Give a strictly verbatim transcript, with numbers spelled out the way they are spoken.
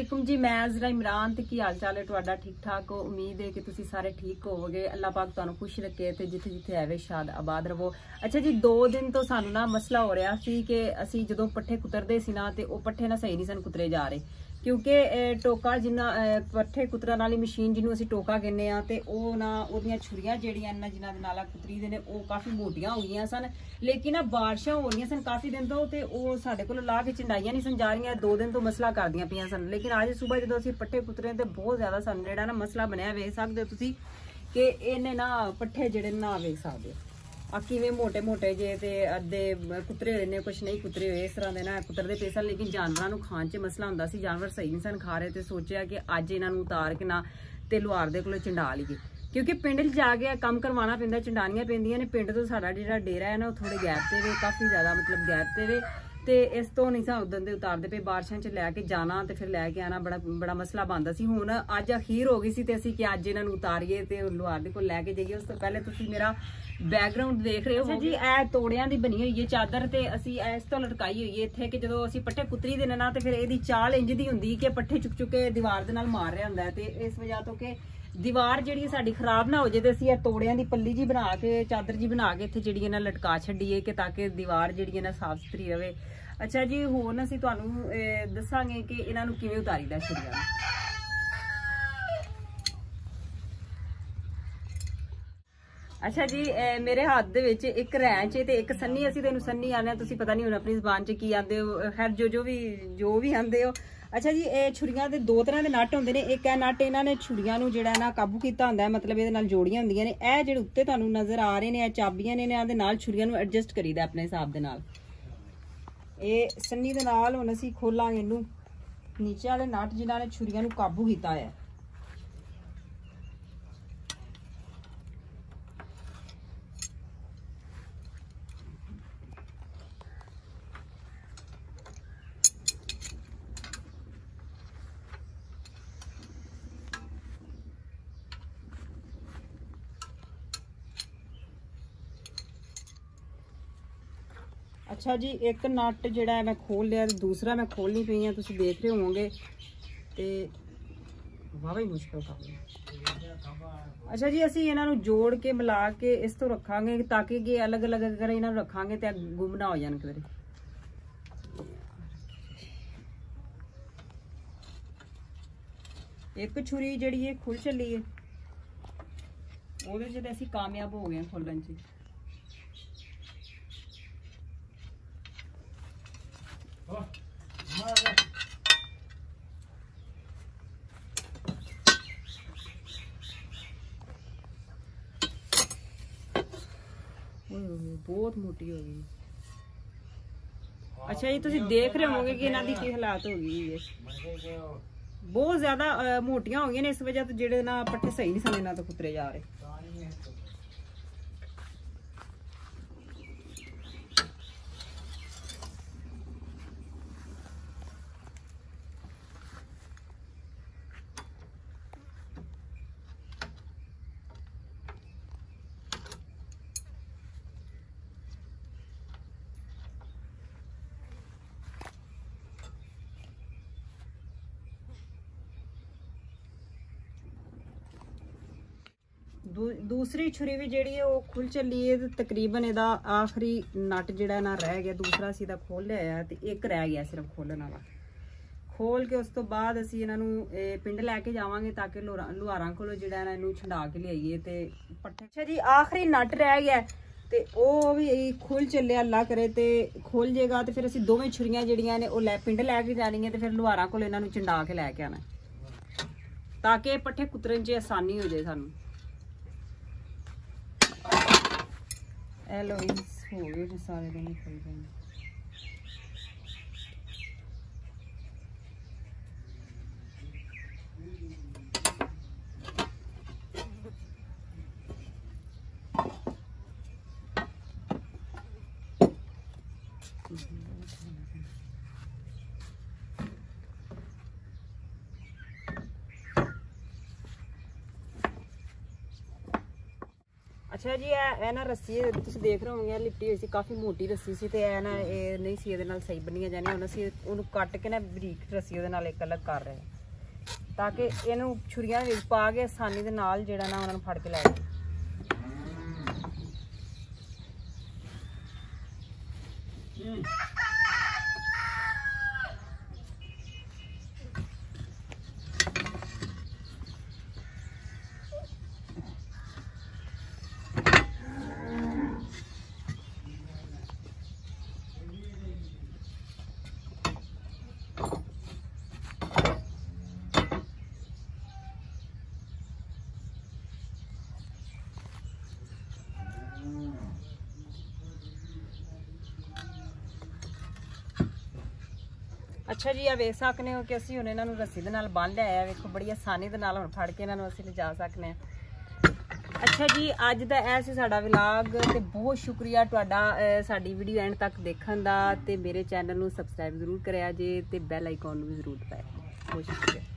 वालेकुम जी, मैं अज़रा इमरान ते की हाल चाल है तुहाडा? ठीक ठाक हो? उम्मीद है कि तुसी सारे ठीक होवोगे। अल्लाह पाक तुहानू खुश रखे ते जिथे जिथे हैवे शाद आबाद रवो। अच्छा जी, दो दिन तो सानू ना मसला हो रहा सी कि असी जदों पट्ठे कुतरदे सी ना ते ओ पट्ठे ना सही नहीं सन कुतरे जा रहे, क्योंकि टोका जिन्ना पट्ठे कुतरन वाली मशीन जिन्हों असी टोका कहने आ ते ओ ना ओदियां छुरियां जेहड़ियां ना जिन्हां दे नाल कुतरी दे ने ओ काफी मोटियां हो गईयां सन। लेकिन ना बारिशां हो रही सन काफी दिन तो ते ओ साडे कोल ला के चंडाइयां नहीं सन जा रही, दो दिन तो मसला करदियां पियां सन। लेकिन अज सुबह जदों असी पट्ठे कुतरे ते बहुत ज्यादा सन जेहड़ा ना मसला बनया, वेख सकदे हो तुसी कि इन्हें ना पट्ठे जेहड़े ना वेख सकदे आ किवें मोटे मोटे जे ते अद्धे कुतरे हुए ने, कुछ नहीं कुतरे हुए, इस तरह दे ना कुतरदे पे सन। लेकिन जानवरां नूं खाण च मसला हुंदा सी, जानवर सही नहीं सन खा रहे, ते सोचिया कि अज इन्हां नूं उतार के ना ते लुहार दे कोलों चंडा लईए, क्योंकि पिंड च जाके कम करवाना पैंदा, चंडानियां पैंदियां ने। पिंड तो साडा जेहड़ा डेरा है ना थोड़े गैप ते वे, काफी ज्यादा मतलब गैप ते वे, ते इस तो नहीं सा उदन दे उतारदे पे। बारिशां च लैके जाना ते फिर लैके आना बड़ा बड़ा मसला बनदा सी। हुण अज अखीर हो गई सी ते असीं कि अज इन्हां नूं उतारीए ते लुहार दे कोल लैके जाइए। उस तो पहले तुसीं मेरा बैकग्राउंड देख रहे हो जी, ए तोड़ियां दी बनी हुई है चादर, ते असीं इस तो लटकाई हुई है इत्थे कि जदों असीं पट्ठे कुतरी दे ना ते फिर इहदी चाल इंज दी हुंदी कि पट्ठे चुक चुक के दीवार दे नाल मार रहा हुंदा है, ते इस वजह तो कि दीवार जी साडी खराब ना हो जाए, तो असीं तोड़ियां दी पल्ली जी बना के चादर जी बना के इत्थे जिहड़ी ना लटका छड्डीए कि ताकि दीवार जिहड़ी ना साफ सुथरी रहे। अच्छा जी, हुण असीं तुहानू दस्सांगे कि इन्हां नूं किवें उतारीदा छुरियां नूं। अच्छा जी, मेरे हाथ दे विच एक रैंच है ते एक सन्नी, असीं ते इहनूं सन्नी आने, तुसीं पता नहीं हुण अपनी ज़बान च की आंदे हो, खैर जो जो भी जो भी आंदे हो। अच्छा जी, ए छुरियां दे दो तरह दे नट हुंदे ने। एक है नट इन्हां ने छुरियां नूं जेहड़ा ना काबू कीता हुंदा है, मतलब इहदे नाल जोड़ियां हुंदियां ने। ए जेहड़े उत्ते तुहानू नजर आ रहे ने, ए चाबियां ने, इन्हां दे नाल छुरियां नूं एडजस्ट करीदा अपने हिसाब दे नाल। ए सन्नी दे नाल हुण असीं खोलांगे इहनूं नीचे वाले नट जिन्हां ने छुरियां नूं काबू कीता है। अच्छा जी, एक नट जिहड़ा मैं खोल लिया, दूसरा मैं खोलनी पई है, तुसीं देख रहे होवोगे ते वाह ही मुश्किल काम है। अच्छा जी, असीं इन्हां नूं जोड़ के मिला के इस तो रखांगे ताकि कि अलग अलग अगर इन्हां नूं रखांगे तो गुम ना हो जाण किधरे। एक छुरी जिहड़ी है खुल चली है, ओहदे च ते असीं कामयाब हो गए खोलन च। बहुत मोटी हो गई। अच्छा जी, तुसीं देख रहे होंगे कि इन्हां दी की हालात हो गई है, बहुत ज्यादा मोटियां हो गई ने। इस वजह तो जेहड़े ना पट्ठे सही नहीं सन इन्हां तो कुतरे जा रहे। दू, दूसरी छुरी भी जिहड़ी है वो खुल चली है, तो तकरीबन इहदा आखिरी नट जिहड़ा ना रह गया, दूसरा असीं दा खोल लिया ते एक रह गया सिर्फ खोलण वाला। खोल के उस तो बाद असीं इन्हां नूं पिंड लैके जावांगे ताकि लुहारां कोलों जिहड़ा ना इहनूं छंडा के लियाईए ते पट्ठे। अच्छा जी, आखिरी नट रह गया ते ओह भी खुल चलिया, अल्लाह करे ते खोल जेगा, ते फिर असीं दोवें छुरियां जिहड़ियां ने ओह लै पिंड लैके जानियां ते फिर लुहारां कोल इन्हां नूं चंडा के लैके आना ताकि पट्ठे कुतरन च आसानी हो जाए सानूं। एलोइस हो गए सारे दिन निकल गए। अच्छा जी, ए ना रस्सी तुसीं देख रहे होंगे लिपटी हुई सी, काफ़ी मोटी रस्सी सी, ते ए ना ए नहीं सी इहदे नाल सही बन्नियां जानियां। हुण असीं ओहनूं कट के ना बरीक रस्सी ओहदे नाल इक अलग कर रहे हैं। ਤਾਂ ਕਿ ਇਹਨੂੰ ਛੁਰੀਆਂ ਦੇ ਵਿੱਚ ਪਾ ਕੇ ਆਸਾਨੀ ਦੇ ਨਾਲ ਜਿਹੜਾ ਨਾ ਉਹਨਾਂ ਨੂੰ ਫੜ ਕੇ ਲੈ ਜਾਓ। अच्छा जी, आ वेख सकने हो कि असीं हुण इन्हां नूं रस्सी दे नाल बन्ह लिया। वेखो बड़ी आसानी दे नाल हुण फड़ के इन्हां नूं असीं लिजा सकने हां। अच्छा जी, अज दा ऐ सी साडा व्लॉग ते बहुत शुक्रिया तुहाडा साडी वीडियो एंड तक देखण दा ते मेरे चैनल नूं सबसक्राइब जरूर करिया जे ते बैल आइकॉन नूं भी जरूर दबाया। बहुत शुक्रिया।